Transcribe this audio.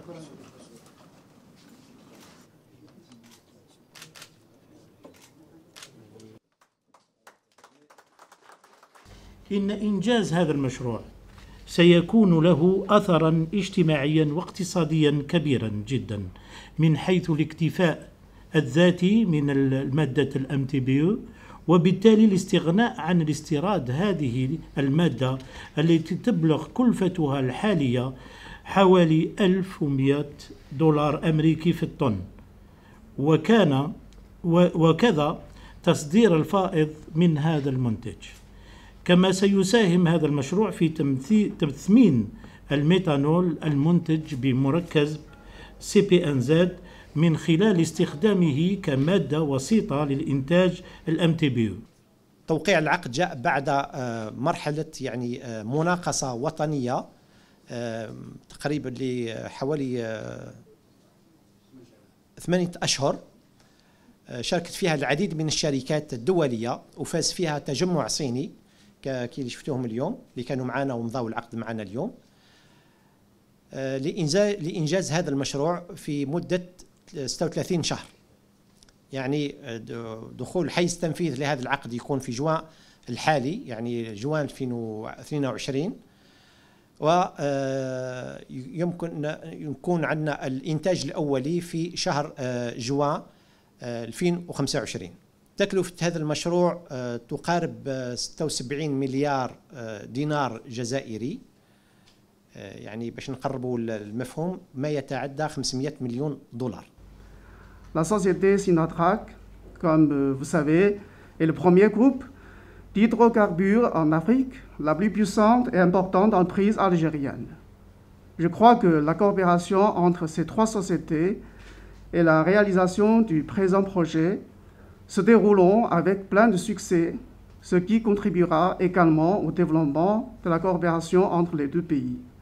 إن إنجاز هذا المشروع سيكون له أثراً اجتماعياً واقتصادياً كبيراً جداً من حيث الاكتفاء الذاتي من المادة الMTBE، وبالتالي الاستغناء عن الاستيراد هذه المادة التي تبلغ كلفتها الحالية حوالي $1100 أمريكي في الطن، وكذا تصدير الفائض من هذا المنتج. كما سيساهم هذا المشروع في تثمين الميثانول المنتج بمركز CPNZ من خلال استخدامه كمادة وسيطة للإنتاج الMTBE. توقيع العقد جاء بعد مرحلة مناقصة وطنية تقريبا لحوالي 8 أشهر، شاركت فيها العديد من الشركات الدولية وفاز فيها تجمع صيني كي اللي شفتوهم اليوم اللي كانوا معنا ومضاوا العقد معنا اليوم لإنجاز هذا المشروع في مدة 36 شهر. يعني دخول حيز التنفيذ لهذا العقد يكون في جوان الحالي، يعني جوان 2022، ويمكن يكون عندنا الإنتاج الأولي في شهر جوان 2025. تكلفة هذا المشروع تقارب 76 مليار دينار جزائري، يعني باش نقربوا المفهوم ما يتعدى 500 مليون دولار. La société Sinotrac, comme vous savez, est le premier groupe d'hydrocarbures en Afrique, la plus puissante et importante entreprise algérienne. Je crois que la coopération entre ces trois sociétés et la réalisation du présent projet se dérouleront avec plein de succès, ce qui contribuera également au développement de la coopération entre les deux pays.